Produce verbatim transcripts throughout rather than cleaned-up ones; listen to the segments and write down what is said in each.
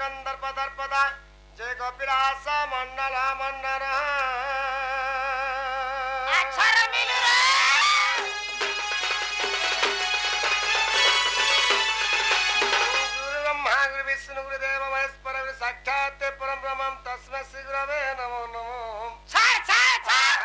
कंदर्प दर्पदा जय गोपिरास मंडल मंडल अक्षर मिल रे गुरु ब्रह्मा गुरु विष्णु गुरु देव महेश्वर गुरु साक्षात परम ब्रह्म तस्मै श्री गुरवे नमो नमो छाड़ छाड़ छाड़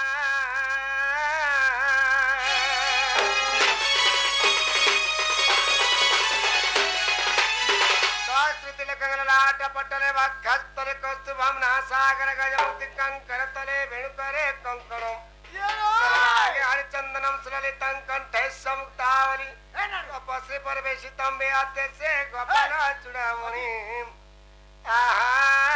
लाट पटले भक्तले कौस्तुभम नासागर गजमुक्ति कंकर तले वेणुकरे कंकणो हरिचंदनम सुललितं कंठे समुक्तावली तपस्वी परवेशितं बेअते से गोपाल चूड़ामणि आहा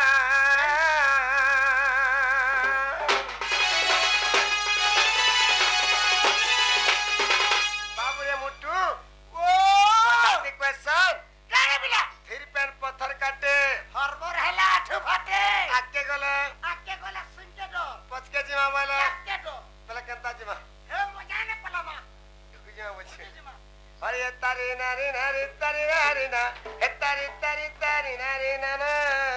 बाबू ये मुट्ठू ओ क्वेश्चन पत्थर काटे हरबर हैला आठो फाटे आके गले आके गले सुनके दो पचके जिमा बोले आके दो पहले कंता जिमा हे मजा ने पलामा दुखी जिमा बच्चे अरे तारी नारी नारी तारी नारी ना हे तारी तारी तारी नारी ना ना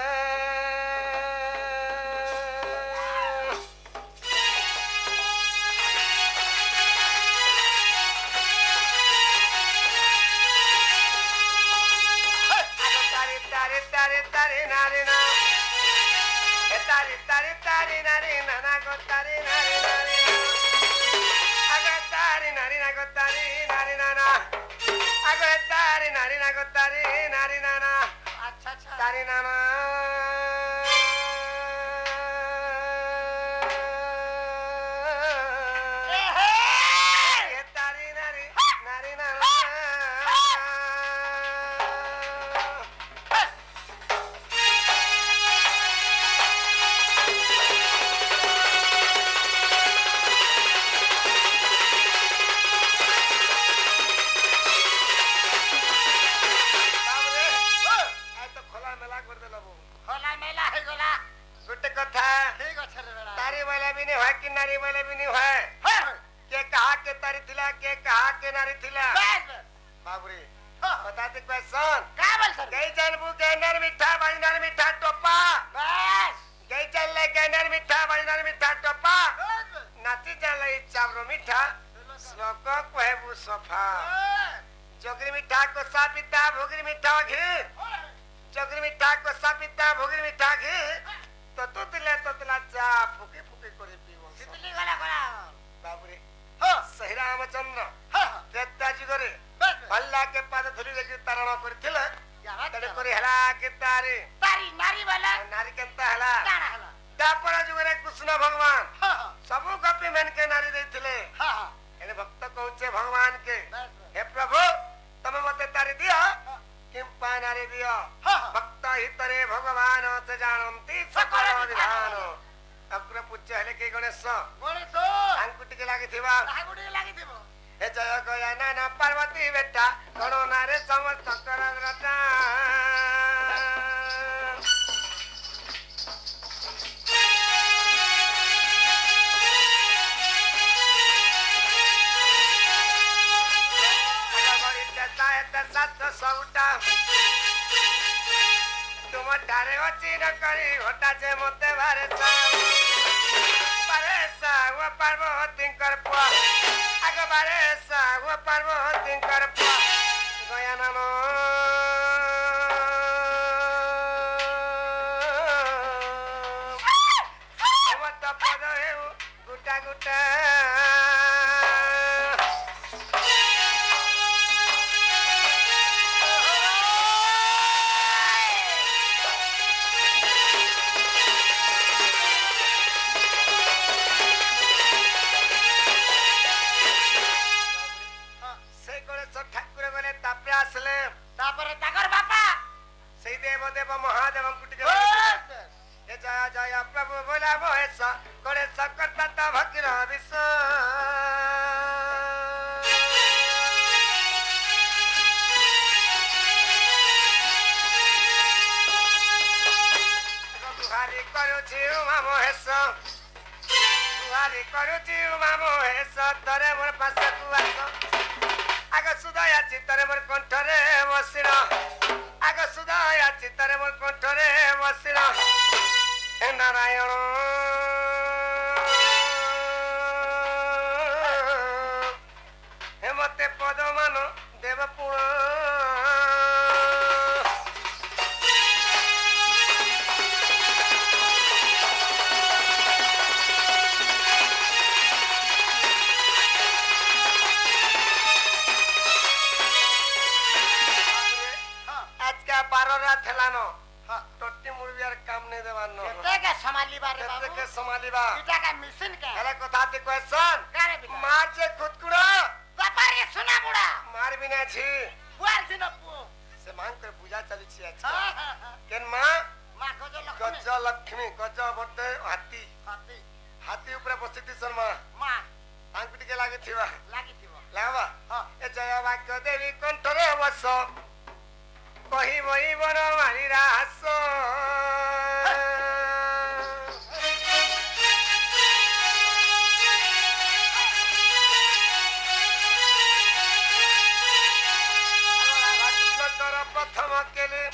तारी तारी नारी ना हे तारी तारी तारी नारी ना ना गो तारी नारी नारी अगे तारी नारी ना गो तारी नारी ना ना अगे तारी नारी ना गो तारी नारी ना ना अच्छा अच्छा तारी ना ना तारी नारी नारी ना ना नारी वाले भी नहीं है के कहा के तारी थिला के कहा के नारी थिला बाबूरे बताते क्वेश्चन का बोल सर गई जानबू के नर मिठा बाजनार मिठा टोपा बस गई चल ले के नर मिठा बाजनार मिठा टोपा नाची चल ले चावरो मिठा श्लोक कहबू सफा जोगरी मिठा को सा पिता भोगरी मिठा घी जोगरी मिठा को सा पिता भोगरी मिठा घी तो तू तिले तो तिला चा फुकी फुकी करे पीवो सितली गला गला बाबूरे हो सही रामचंद्र हो त्रेताजी करे बस अल्लाह के पाद धुरी लेके तारण करथिले यार तड़े करे हला के तारे तारी नारी वाला नारी केंता हला काना हला दापरा जुगरे कृष्ण भगवान हां सबु कपि मेन के नारी देथिले हां हां एने भक्त कहउचे भगवान के हे प्रभु तमे मते तारी दियो किंपा नारी दियो भक्त हितरे भगवान से जानंती सकल विधान अग्र पूज्य हेले के गणेश गणेश आंकुटी के लागी थिबा आंकुटी के लागी थिबो हे जय गया नाना पार्वती बेटा गणो नारे समस्त कर रता सौटा तुम डारे अच्छी न करी होता जे मते बारे बारे सागो पार्वती कर पुआ आगे बारे सागो पार्वती कर पुआ गया नानो मत पद गुटा गुटा तापर ताकर बापा सही देव देव महादेव कुटी के ए जय जय प्रभु बोला महेश करे सकर्ता ता भकीर विश्व गुहारी करू छी उमा महेश गुहारी करू छी उमा महेश तरे मोर पासे तू आस आगे सुदया चित्तरे मोर कंठरे बसिर आग सुधाया चित्तरे मोर कंठरे बसिल हे नारायण हे मते पदमान देव पुण बारह रात हेलानो हां टट्टी मुड़बियार काम नहीं देवानो केते के संभाली बारे बाबू केते के संभालीबा इटा का मिशन के अरे कथा ते क्वेश्चन करे बिना मार जे खुदकुड़ा बापा रे सुना बुड़ा मार बिना छी बुआर दिन पु से मांग कर पूजा चली छी अच्छा हां हां केन मां मां गज लक्ष्मी गज लक्ष्मी गज बटे हाथी हाथी हाथी ऊपर बसिती शर्मा मां आंग पिटी के लागे थिबा लागी थिबो लावा हां ए जय वाक्य देवी कंठरे बस कही बही बर मारी रास प्रथम केले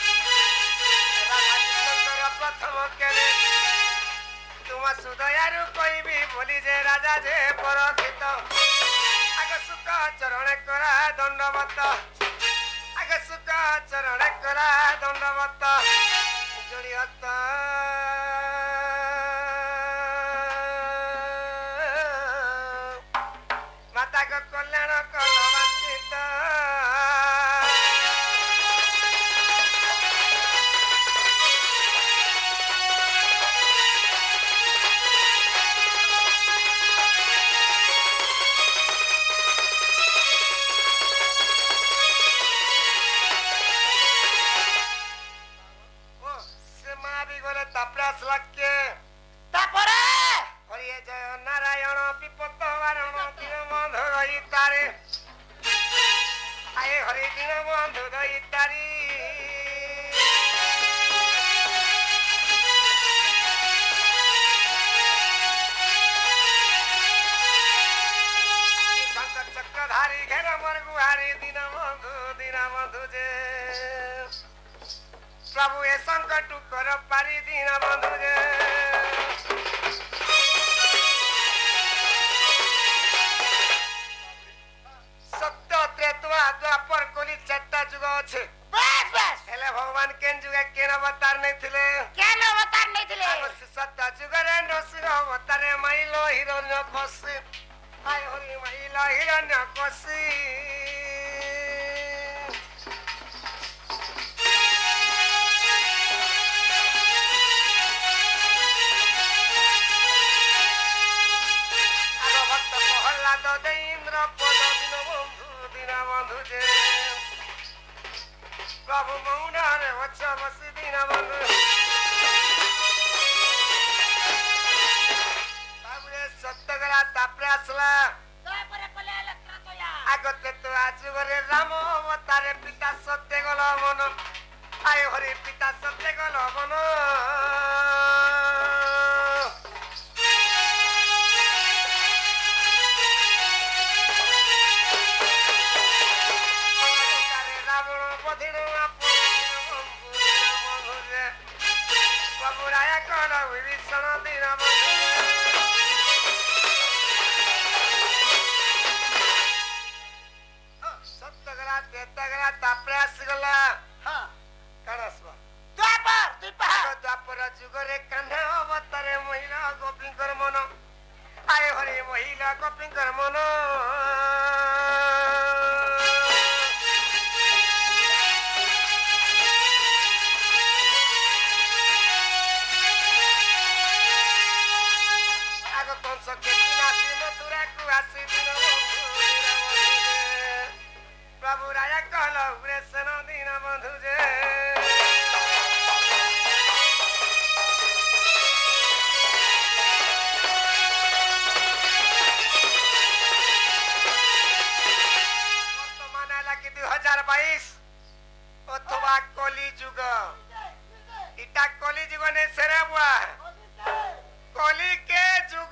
प्रथम केले तुम सुदयारु कोई भी बोली जे राजा जे परखित आग सुख चरण करा दंडवत आगे सुख चरण करा दंडवत जोड़ियत माता को कल्याण कल वंचित तापरास लक्के तापरे हरिये जय नारायण विपत वारण दिन बंधु गई तारे आए हरि दिन बंधु गई तारी संकट चक्रधारी घेर मर गुहारी दिन बंधु दिन बंधु जे प्रभु ए संकट कर पारी दीन बंधु जे सत्य त्रेतवा द्वापर कली चारटा जुग अच्छे बस बस हेले भगवान केन जुगे केन अवतार नहीं थिले केन अवतार नहीं थिले सत्य जुगरे नरसिंह अवतारे माइलो हिरण्य कशी हाय हरि माइलो हिरण्य कशी इंद्र पद दिन बंधु दिन बंधु जे प्रभु मौनारे वच्च बसी दिन बंधु ताबरे सत्यगला तापरे असला तापरे पले लक्ष्मण तोया आगते तो आजुगरे राम अवतारे पिता सत्य गल मन आय हरि पिता सत्य गल मन प्रभु राजा कहल उग्रेसन दीन बंधु जे वर्तमान लगी दुई हजार बाईस अथवा कली जुग इटा कली जुग ने सेरे बुआ कली के जुग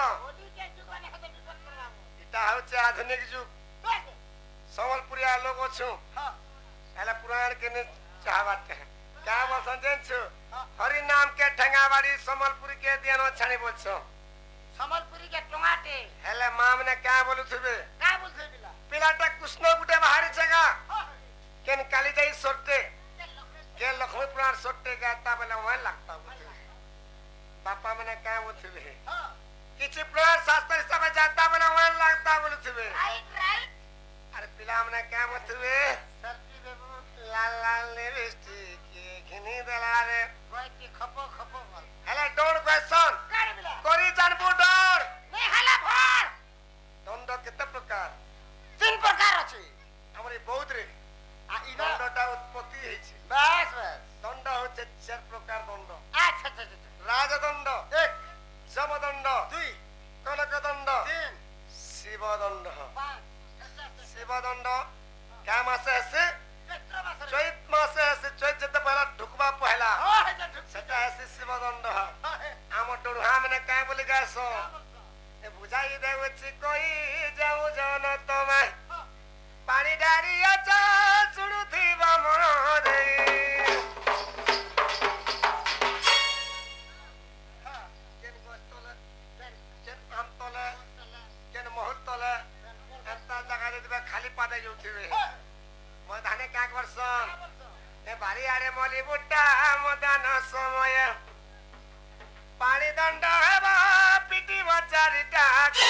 इटा होचे आधुनिक जुग संबलपुरिया लोग अच्छु हेला पुराण के चाहते हैं क्या बोल समझे छु हरि नाम के ठंगावाड़ी संबलपुरी के दियानो छानी बोल छो संबलपुरी के टमाटे हेले माम ने क्या बोलु थबे का बोलथे बिला पिलाटा कृष्ण गुटे बाहरी छगा केन काली जाई सोटे के लक्ष्मी पुराण सोटे गाता बले वहां लगता बापा मने क्या बोलथबे किछि पुराण शास्त्र सब जाता बले वहां लगता बोलथबे राइट राइट अरे पिला मने क्या बोलथबे सल्फी बेबू लाल लाल लिपस्टिक के घिनी देला रे कोई की खपो खपो बोल हेले डोंट क्वेश्चन कर बिला कोरी जानबू डोर नहीं हला फोड़ दंड केते प्रकार तीन प्रकार अछि हमरे बहुत रे आ इना दंडटा उत्पत्ति हेछि बस बस दंड होचे चार प्रकार दंड अच्छा अच्छा अच्छा राजदंड एक जमदंड दुई कनकदंड तीन शिवदंड पांच शिवदंड क्या मासे है चैत्र मास चैत मासे है चैत जते पहला ढुकबा पहला हो है जा ढुक सेटा है शिवदंड है आम डोढ़ा मने काय बोली गासो ए बुझाई देवछि कोई जाऊ जन तमे पानी डारिया चा सुडुथिबा मन दे केन गोस्तले केन आमतले केन महतले एता जगह देबे खाली पादे जोथिबे मधाने का करसन ए बारी आड़े मली बुट्टा मदान समय पानी दंड हेबा पिटी बचारिटा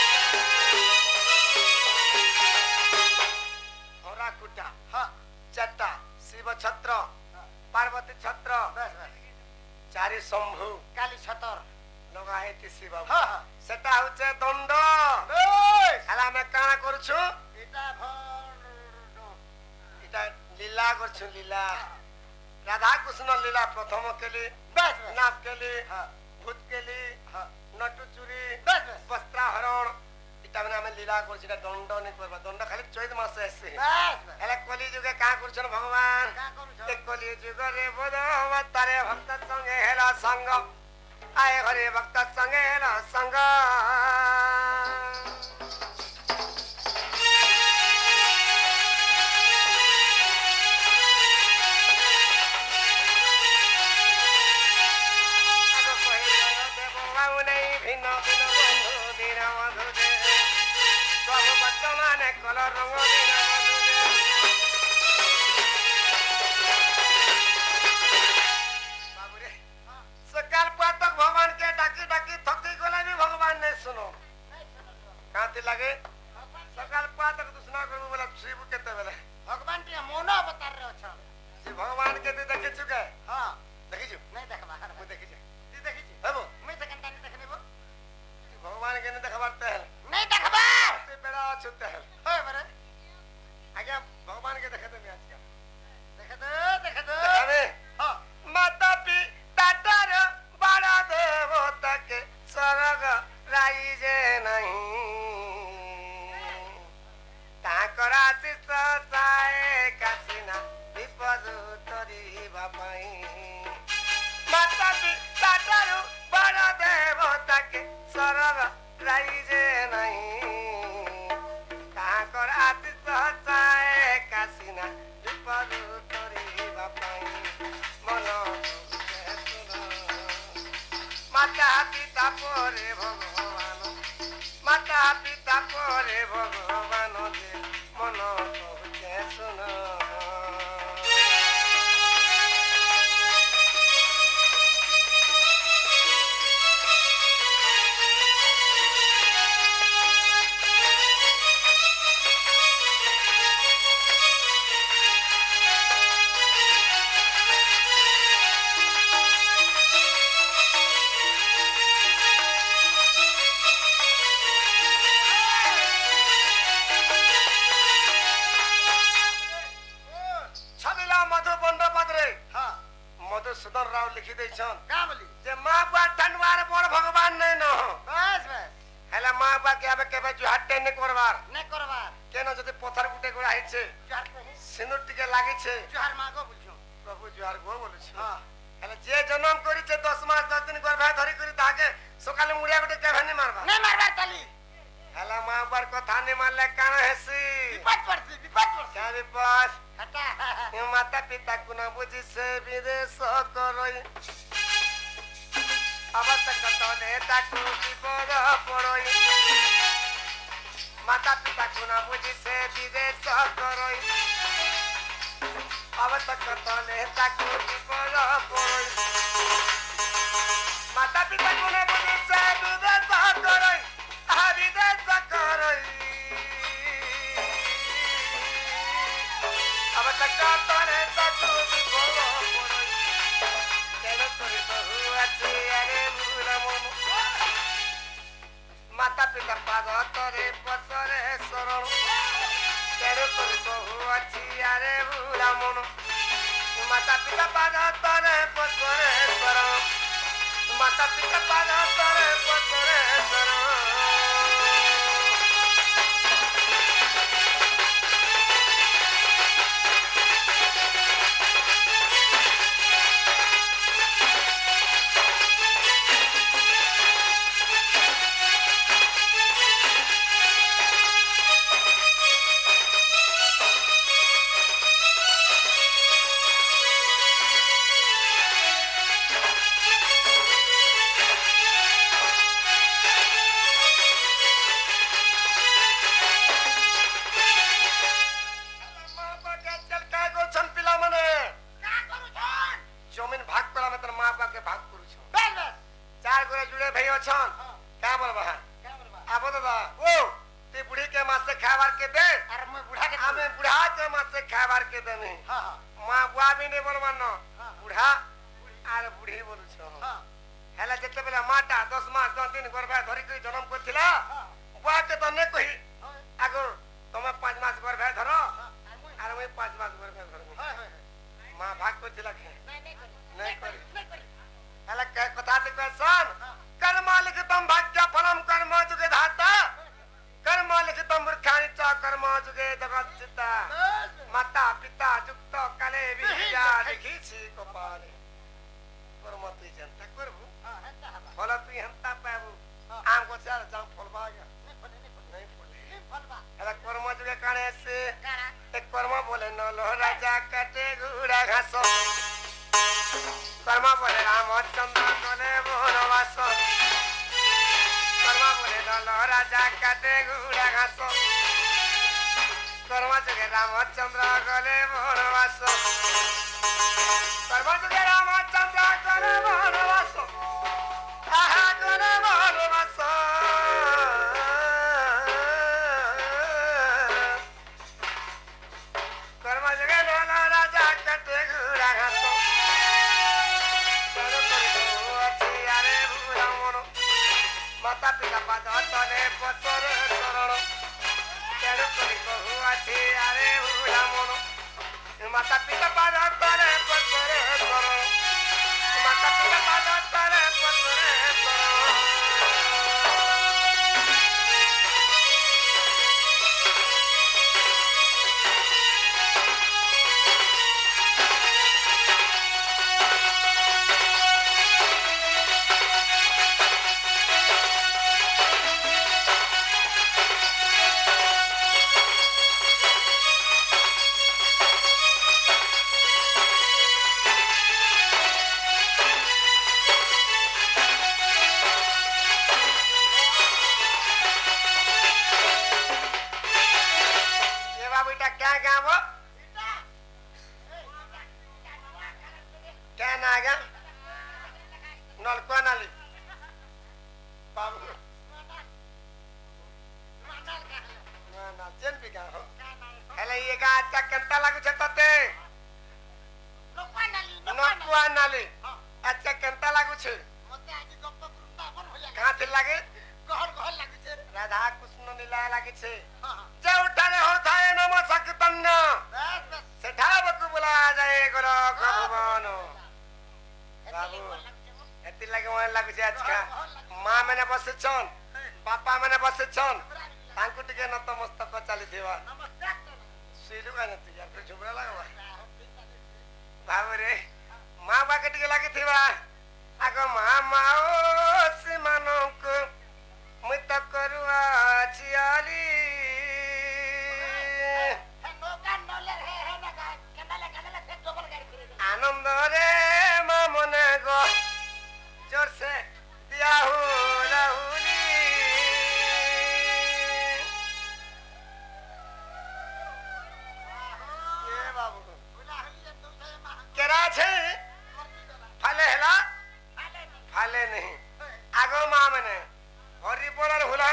होरा कुटा हां चट्टा शिव छत्र पार्वती छत्र बस बस चारि शंभु काली छतर लगा हेति शिव हां हां सेटा होचे दंड बस हला मैं काना करछु इटा भर इटा लीला करछु लीला राधा कृष्ण लीला प्रथम केली बस बस नाप केली हां भूत केली हां नटु चुरी बस बस वस्त्राहरण इटा माने हम लीला करछि ना दंड नै करबा दंड खाली चैत मास आसे बस बस एला कली जुगे का करछन भगवान का करू छ ते कली जुग रे बोध अवतारे भक्त संगे हेला संग आए घरे भक्त संगे हेला संग भिन्न भिन्न बंधु दिन मधु दे प्रभु बच्चमाने कलर रंग दिन मधु दे बाबू रे सकाल पातक भगवान के डाकी डाकी थकी गला भी भगवान ने सुनो कांति लागे सकाल पातक दुसना करबो बोला शिव केते बेले भगवान के मोनो अवतार रे छ से भगवान के दे देखे चुके हां देखि छु नहीं देखबा मु देखि छु ती देखि छी हेबो मैं सेकंड टाइम देखने बो भगवान के ने देखबाते है नहीं देखबा ते बेड़ा छुते है होय बरे आगे भगवान के देखते मैं आज का देख दे देख दे अरे हां माता पिता तर बड़ा देवता के स्वर्ग राइजे नहीं ताकर आशीष साए कासिना विपद तरी बापाई माता पिता तर बड़ा देवता के स्वर्ग राइजे नहीं ताकर आशीष साए कासिना विपद तरी बापाई मन माता पिता परे भगवान माता पिता परे भगवान दे मन कहते सुन मधुसूदन राव लिखी देछन का बोली जे मां बा ठंडवार बड़ भगवान नै न बस बस हेला मां बा के आबे केबे जुहाटे नै करबार नहीं करबा केनो जदि पत्थर गुटे गुड़ा है छे जुहार कही सिनुर टिके लागे छे जुहार मागो बुझो प्रभु जुहार गो बोले छे हां हेला जे जन्म करी छे दस मास दस दिन गर्भा धरी करी ताके सकाले मुड़िया गुटे केबे नै मारबा नहीं मारबा तली हेला मां बार कथा नै मानले काना हेसी विपद पड़ती विपद पड़ती क्या विपद हटा माता पिता को न बुझी से विदेश करोई अब तक तो नेता को विपद पड़ोई माता पिता को न बुझी से विदेश करोई अब तक तो नेता को विपद पड़ोई माता पिता को न बुझी से विदेश करोई आ विदेश करोई अब तक तो नेता को विपद पड़ोई तेरे कोई बहु अच्छी अरे भूला मोमो माता पिता पाद तोरे पसरे शरण तेरे कोई बहु अच्छी अरे भूला मोनो माता पिता पाद तोरे पसरे शरण माता पिता पाद तोरे पसरे शरण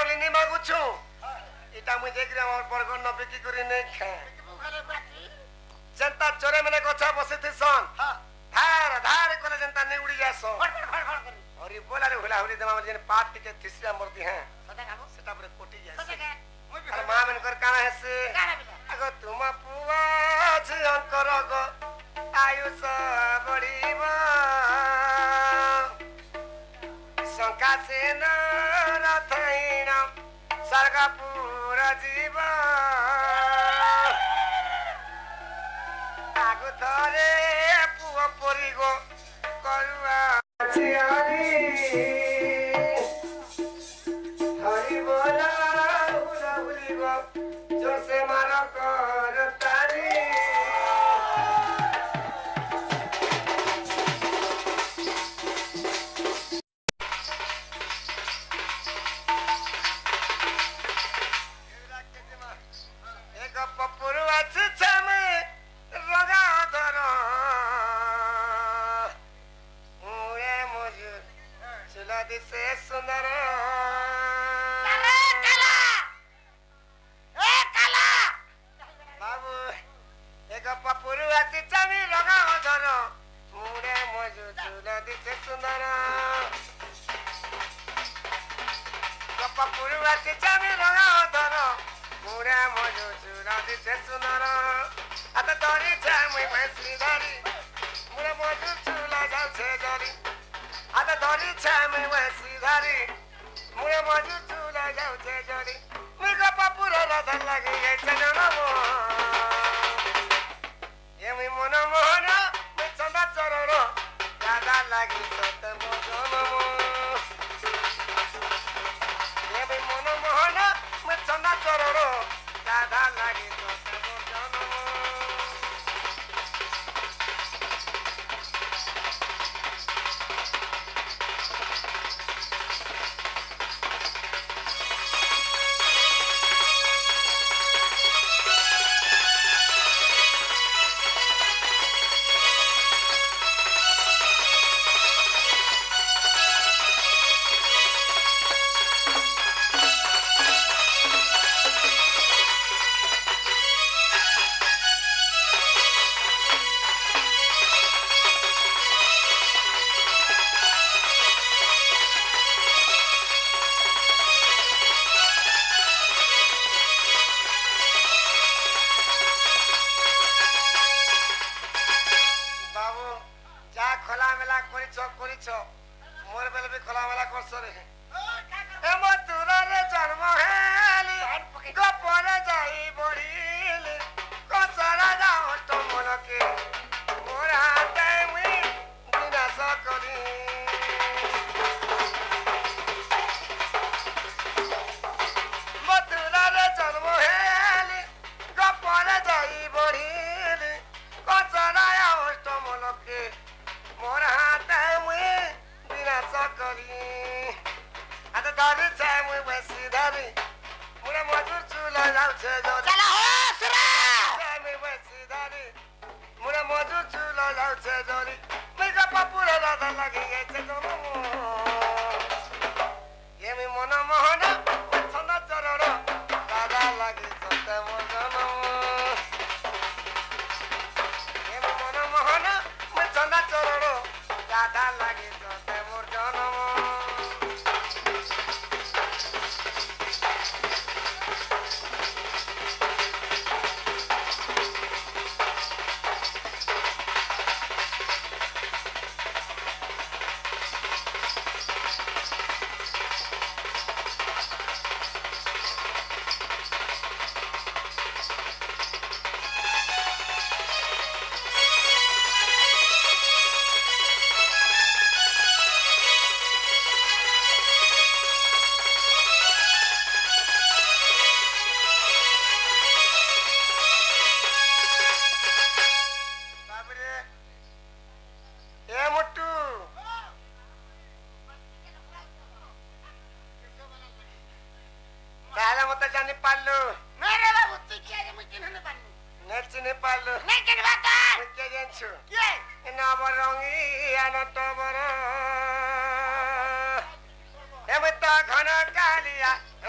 चावली नहीं मागुछु इटा मुझे देख रहा और बरगन न बिकी करी नहीं खाए जनता चोरे मने गछा बसे थी सन धार धार कोले जनता नहीं उड़ी जासो और ये बोला रे हुला हुली दमा जने पात के तिसरा मरती हैं सेटा पर कोटी जाए अरे मां मन कर काना है से अगो तुम पुआ झंकर गो आयुष बढीबा शंका से न रथैन सर्गपुर जीवा आगो थरे पुआ परिगो करुआ छियारी हरि बोला हुला हुली गो जोर से मारो कर तारी एक पपुरुआ छिछा में रगा धर मुए मुझे चुला दिसे सुंदर बाबू एक पपुरुआ छिछा में रगा धर मुए मुझे चुला दिसे सुंदर पपुरुआ छिछा में रगा धर मुरे मजो चुरा दिसे सुंदर आता दरी छे मुई भैंसी धरी मुरे मजो चुला जाउछे जरी आता दरी छे मुई भैंसी धरी मुरे मजो चुला जाउछे जरी मुई को पपुरा राधा लागी ए जनमो ये मुई मन मोहन मुई चंदा चरण राधा लागी सत मो जनमो ये मुई मन मोहन मुई चंदा चरण राधा लागी सत मो जनमो मोर बेले भी खोला वाला करसो रे ए मधुर रे जन्म हेली गपरे जाई बढीली कसरा जाओ तो मन के मोर हाथे मुई विनाश करी मधुर रे जन्म हेली गपरे जाई बढीली कसरा जाओ तो मन के मोर हाथे मुई विनाश करी आता धरी छे मुई भैंसी धरी मुरे मजूर चूला जाउछे जरी चला हो सुरा छे मुई भैंसी धरी मुरे मजूर चूला जाउछे जरी मुई का पपुरा राधा लागी गइछे जनमो ये मुई मन मोहन छंद चरण राधा लागी सत मो जनमो ये मुई मन मोहन मुई छंद चरण राधा लागी सत मो जनमो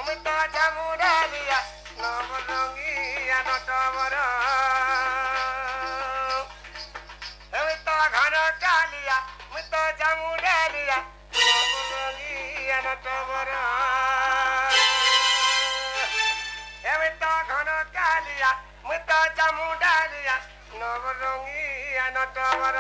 আমি তো জামুডালিয়া নবরঙ্গিয়া নটবর আমি তো ঘন কালিয়া আমি তো জামুডালিয়া নবরঙ্গিয়া নটবর আমি তো ঘন কালিয়া আমি তো জামুডালিয়া নবরঙ্গিয়া নটবর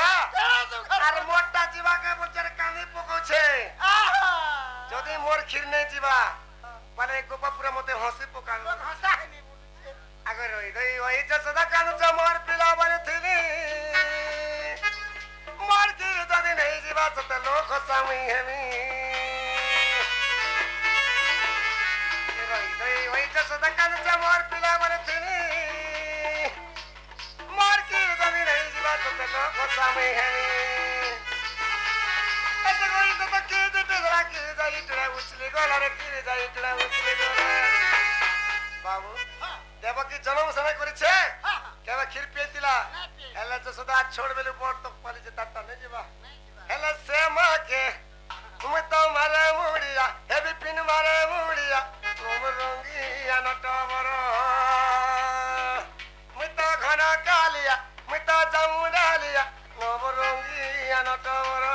ଯିବା କେଡେ ଦୁଃଖ ଆରେ ମୋଟା ଯିବା କେ ପଚାରେ କାନ୍ଦି ପକଉଛେ ଆହା ଯଦି ମୋର କ୍ଷୀର ନେଇ ଯିବା ମାନେ ଗୋପା ପୁରା ମତେ ହସି ପକାଉ ହସା ହେନି ବୁଲୁଛେ ଆଗ ରହି ରହି ଓଇ ଯଶୋଦା କାନ୍ଦୁଛ ମୋର ପିଲା ବନେ ଥିଲି ମୋର କ୍ଷୀର ଯଦି ନେଇ ଯିବା ତତେ ଲୋକ ସାମି ହେମି ରହି ରହି ଓଇ ଯଶୋଦା କାନ୍ଦୁଛ ମୋର ପିଲା ବନେ ଥିଲି ମୋର କ୍ଷୀର ଯଦି ନେଇ ଯିବା ତତେ ଲୋକ ସାମି ହେମି ଏତେ ଗଳି ତ କି ଦିଟେ ଧରା କି ଯାଇ ଟୁଣା ଉଛଲି ଗଲାରେ କି ଯାଇ ଟୁଣା ଉଛଲି ଗଲା ବାବୁ ଦେବକୀ ଜନ୍ମ ସେନା କରିছে কেবে ক্ষীর পেয়েছিলা হেলে যশোদা ছোড় বেলু বড় তো পালি যে তার টানে যাবা হেলে সে মাকে তুমি তো মারে মুড়িয়া হেবি পিন মারে মুড়িয়া তুমি রঙ্গিয়া নট বড় মুই তো ঘন কালিয়া মুই তো জামুডালিয়া নব রঙ্গিয়া নট বড়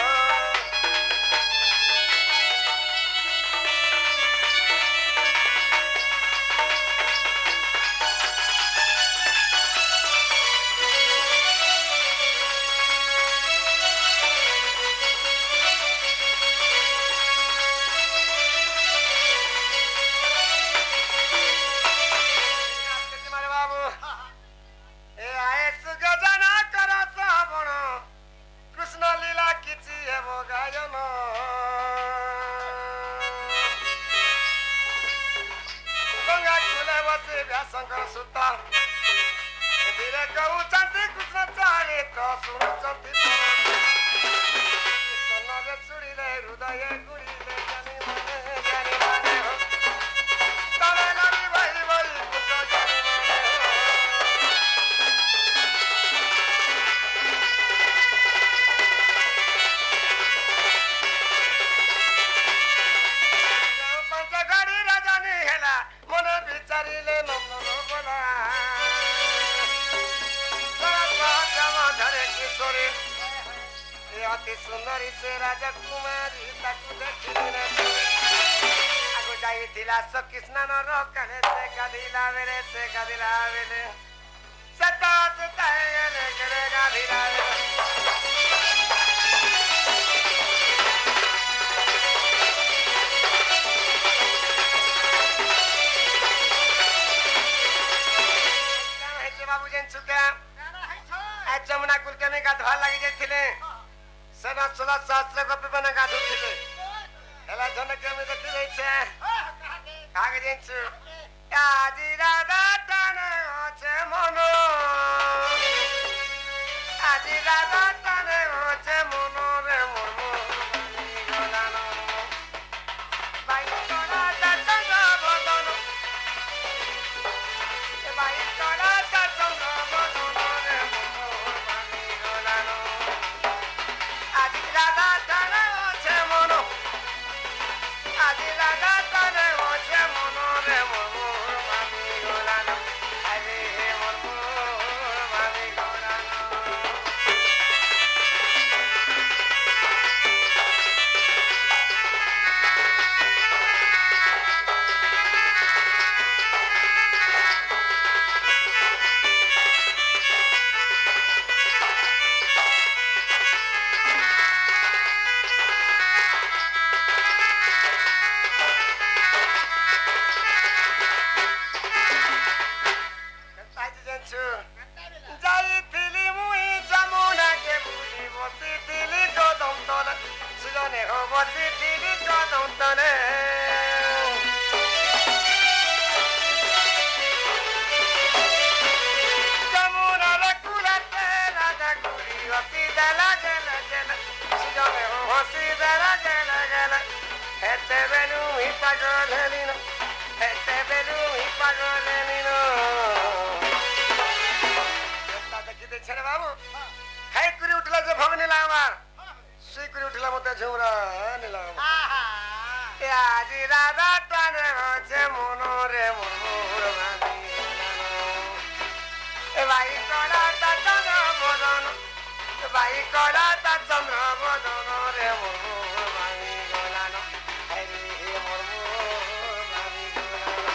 शंकर सुता धीरे कहू चंदी कृष्ण चाले तो सुनो चंदी सोनरे चुड़ीले हृदय गुड़ीले जानी माने जानी माने हो तने लड़ी भाई भाई कुछ जानी माने हो पंच गाड़ी राजानी हेला मने बिचारीले अति सुंदरी से राजकुमारी ताकू देखिली रे आगो जाईथिला स कृष्ण नर कने से गाधिला बेरे से गाधिला बेरे सता सता ने करे गाधिला है जे बाबू जन सुका आ जमुना कुल के में गाधवा लागि जाथिले सना सोलह शास्त्र कपि बना गाधु थिले हेला जनक में देखि रही छे कागे जिंसु आजी राधा तने होचे मनो आजी राधा तने होचे मनो रे मनो गलानो बाई तोरा चंद्र बदन ए बाई तोरा चंद्र बदन रे मनो गलानो आजी राधा तने होचे मनो आजी राधा तने होचे मनो रे मनो मामी गलानो अरे मनो मामी गलानो जाइथिली मुई जमुना के बुझी बसिथिली कदम तले सुजने हो बसिथिली कदम तले जमुना रे कुलते राजा गुरी हसी दला गेल गेल सुजने हो हसी दला गेल गेल हेते बेलू ही पागल हेलिनो हेते बेलू ही पागल हेलिनो छे बाबू खाई कुरी उठला जे भग निला हमार सुई कुरी उठला मते झुमरा निला आहा ए आजी राधा तने होचे मनो रे मोर मानी ए भाई कोला ता चंद्र बदन ए भाई कोला ता चंद्र बदन रे मोर मानी गलानो हरि मोर मानी गलानो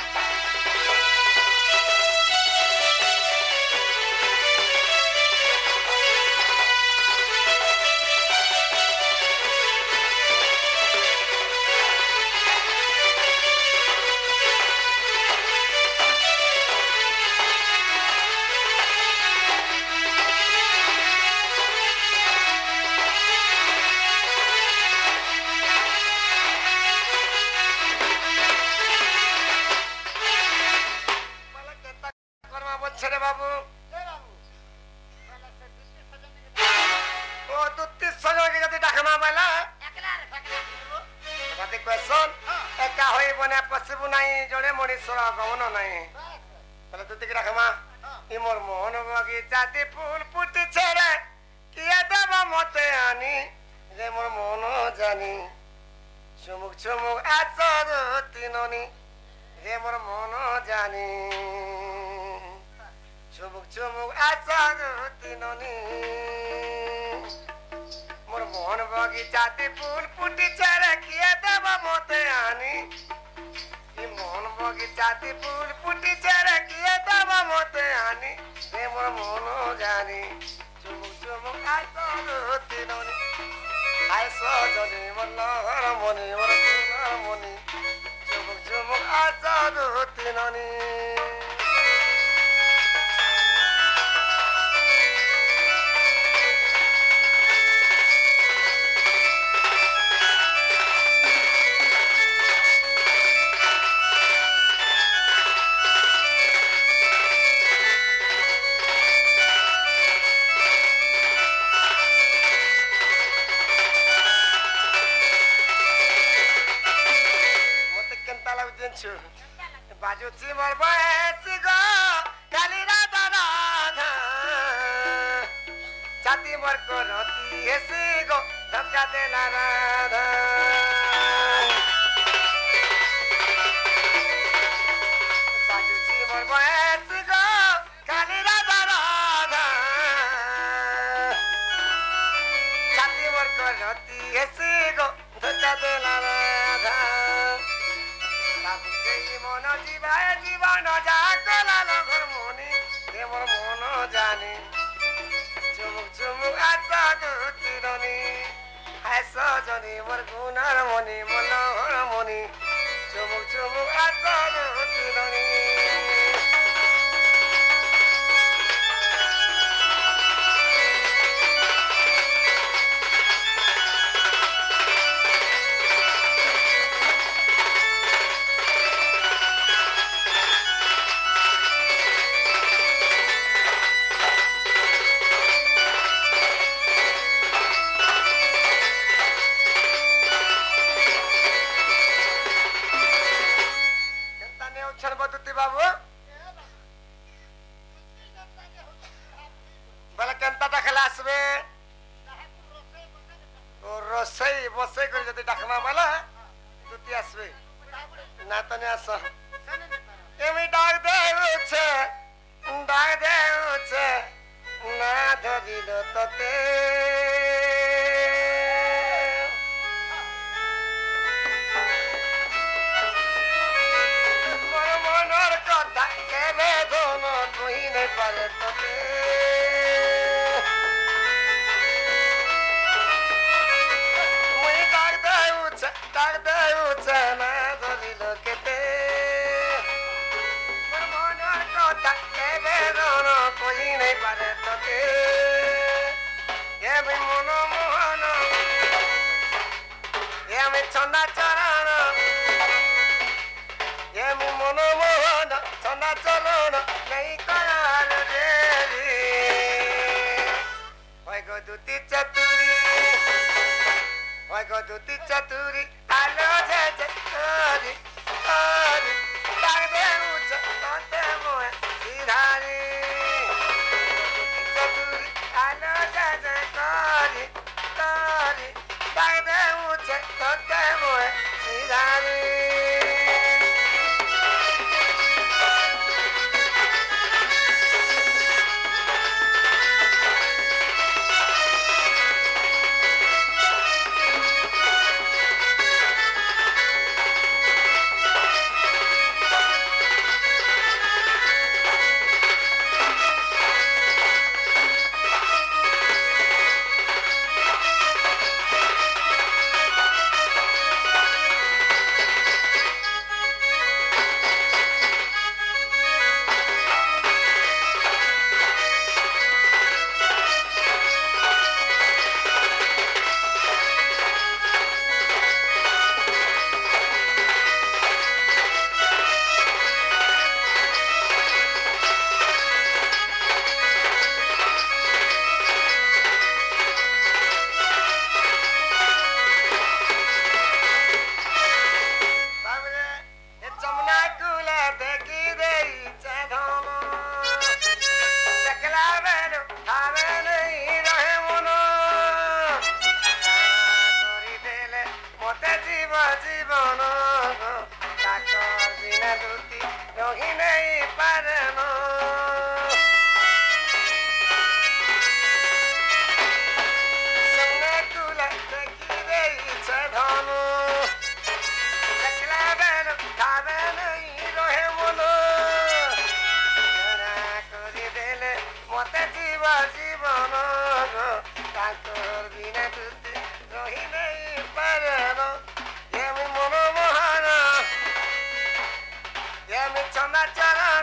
बाबू ए बाबू वाला से दूसरे सजन के ओ तू तीस सजो के जति डाकमा बाला एकला रे सकला बोलो जति क्वेश्चन एका होई बने पसिबु नाही जड़े मनीषर गमन नाही बस तले तू तिक डाकमा इ मोर मोहन बगीचाती फूल फुटी छेड़े किए देव मते आनी रे मोर मोहन जानी चुमुक चुमुक आचर तीननी रे मोर मोहन जानी चुमुक चुमुक आचर तीननी मोर मोहन बगीचाती फूल फुटी छेड़े किए देव मते आनी इ मोहन बगीचाती फूल फुटी छेड़े किए देव मते आनी रे मोर मोहन जानी चुमुक चुमुक आचर तीननी आय सजनी मोर लहर मनी मोर गुनार मनी चुमुक चुमुक आचर तीननी बाजुची मोर बयसी गो काली राधा राधा छाती मोर को रोती हेसी गो धक्का देला राधा बाजुची मोर बयसी गो काली राधा राधा छाती मोर को रोती हेसी गो धक्का देला राधा मन जीवाय जीवन जा कलाल घर मनी रे मोर मन जानी चुमुक चुमुक आचर तीरनी हाय सजनी मोर गुनार मनी मनोहर मनी चुमुक चुमुक आचर तीरनी बाबू बोले केनता देखला आसबे ओ रोसई बसई कर जति डाकमा बोला तुती आसबे ना तने आस एमी डाक दे उछे डाक दे उछे ना धरिलो तते पारे तते मुई डाक दे उछ डाक दे उछ ना धरिलो केते मोर मन कथा केबे दोनो कोई नहीं पारे तते ये भी मन मोहन ये मी चंदा चरण ये मी मन मोहन चंदा चरण नहीं कराल देरी ओय गो दुती चतुरी ओय गो दुती चतुरी आलो जे जे करी करी डाक दे उच तते मोए सिधारी दुती चतुरी आलो जे जे करी करी डाक दे उच तते मोए सिधारी जीवन ताकर बिना दुती रही नहीं पारन सपने तुला देखी रही छे धन देखला बेन खावे नहीं रहे मन करी देले मते जीव जीवन ताकर बिना दुती रही नहीं पारन येमी मन मोहन येमी चंदा चरण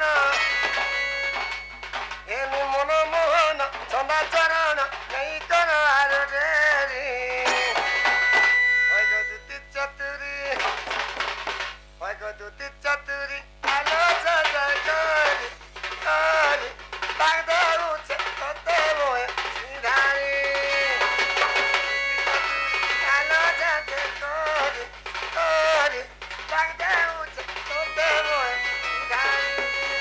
येमी मन मोहन चंदा चरण नहीं कर आरो डेरी ओय गो दुती चतुरी ओय गो दुती चतुरी आलो जय करी करी ताक दरू छे तते मोय सिधारी आलो जय करी करी ताक दरू छे तते मोय सिधारी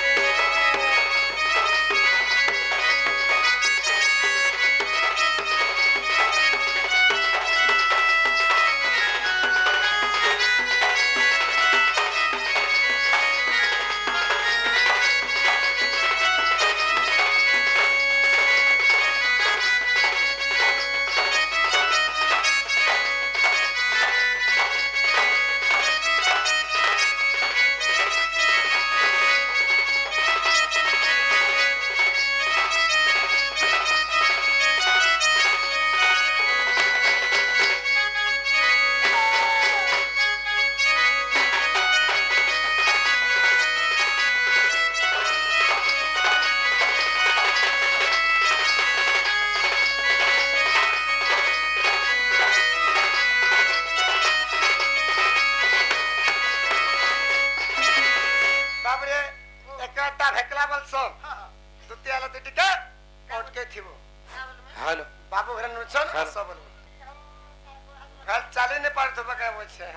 बाबरे एकटा भेकला बलसन दुतिया लती टिके ओटके थिबो हालो बाबू घर नुचन सब बोल घर चाली ने पार थबा का बोलछे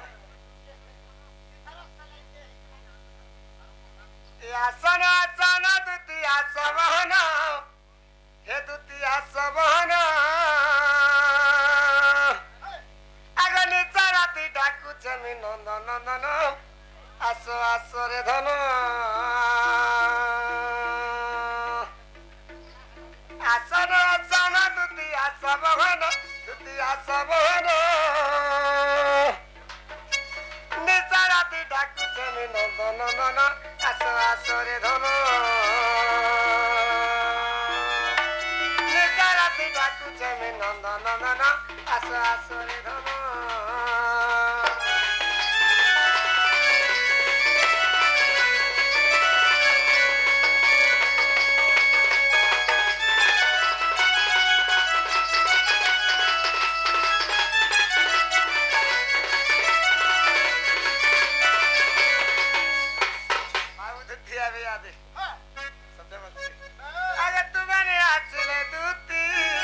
या सना सना दुतिया सबहन हे दुतिया सबहन अगनी चराती डाकू जमी नंदन नंदन आसो आसो रे धन आसन आसन दुती आसबहन दुती आसबहन निसाराती डाकू जमी नंदन नंदन आसो आसो रे धन निसाराती डाकू जमी नंदन नंदन आसो आसो रे धन अगर तुम्हारे हाथ से दूती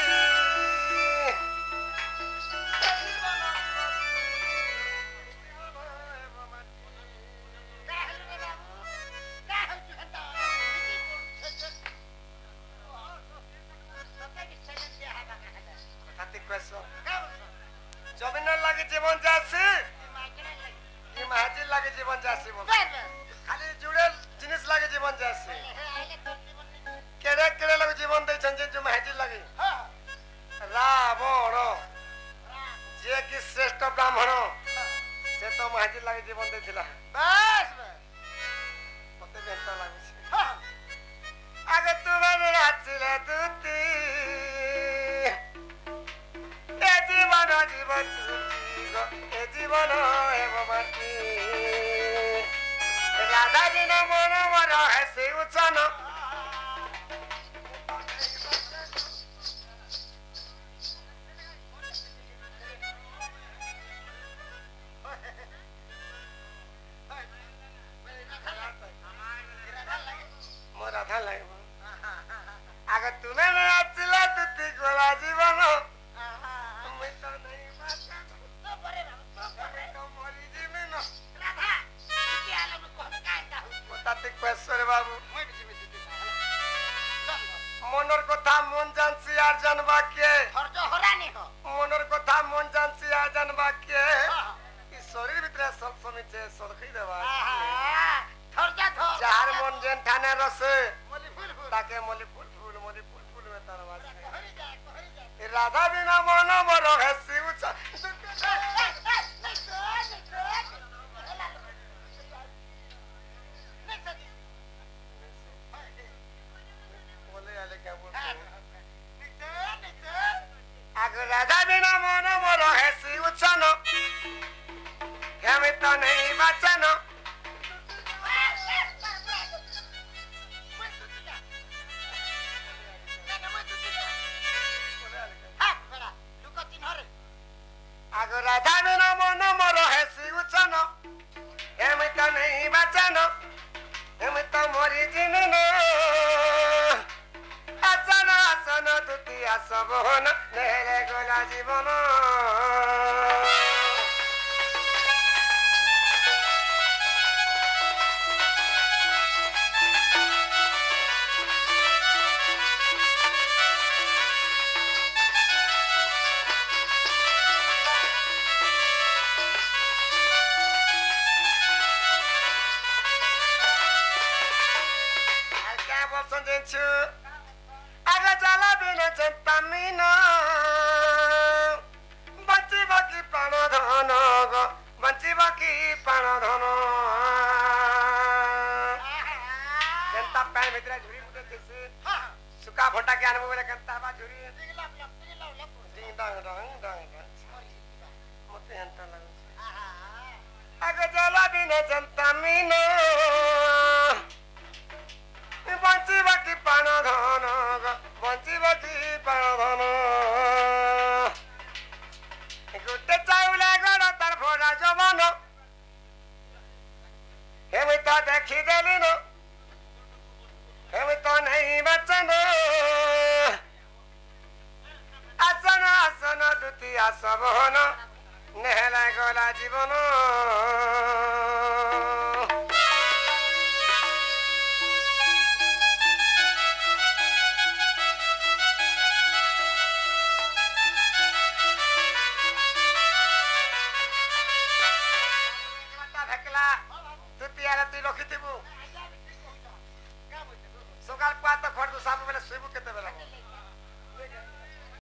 जमीन लगे जीवन जासी महाजिर लगे जीवन जासी खाली जुड़े जिनिस लगे जीवन जासी केड़े केड़े लगे जीवन दे छन जो महाजिर लगे रावण जे कि श्रेष्ठ ब्राह्मण से तो महाजिर लगे जीवन दे थिला बस मते बेहतर लागे आगे तुम्हारे राचिले दूती ए जीवन जीवन ए जीवन एवं माटी राधा जी न मन मन है से उचन राधा लगे अगर तुम्हें नहीं आचिला तुती गोला जीवन मैं तो नहीं बाता तो बरे बाबू तो मरी जी में न राधा तुती आला में कौन कांदा हूं ताते क्वेश्चन बाबू मैं भी में तुती मनर कथा मन जानसी आर जानबा के हर जो हरानी हो मनर कथा मन जानसी आर जानबा के ई शरीर से सरखी देवा थोर जा थोर चार मन जेन थाने रस मोली फूल फूल ताके मोली फूल फूल मोली फूल फूल में तरवा कहरी जा कहरी जा राधा बिना मन मोर है शिव बोले आले क्या बोलते अगर राधा बिना मन मोर है शिव छन हम तो नहीं बचन अगर राधा बिना मन मोर है शिव छन हम तो नहीं बचन हम तो मोरी जिन आसन आसन द्वितीय सब होन नेहरे गोला जीवन आगे चला बिना चिंता मीना बची बाकी प्राण धन बची बाकी प्राण धन केंता पैन भीतर झुरी मुटे जैसे सुका भोटा के अनुभव ले केंता बा झुरी डिंग डांग डांग डांग मते हंता लग आगे चला बिना चिंता मीना बची बाकी प्राण धन बची बाकी प्राण धन गोटे चाउले गड़ तार भरा जवन हेम तो देखी देली न हेम तो नहीं बचन आसन आसन द्वितीय सब होन नेहला गला जीवन रखिथिबु सकाल पात खड़ साप बेले सुइबु केते बेला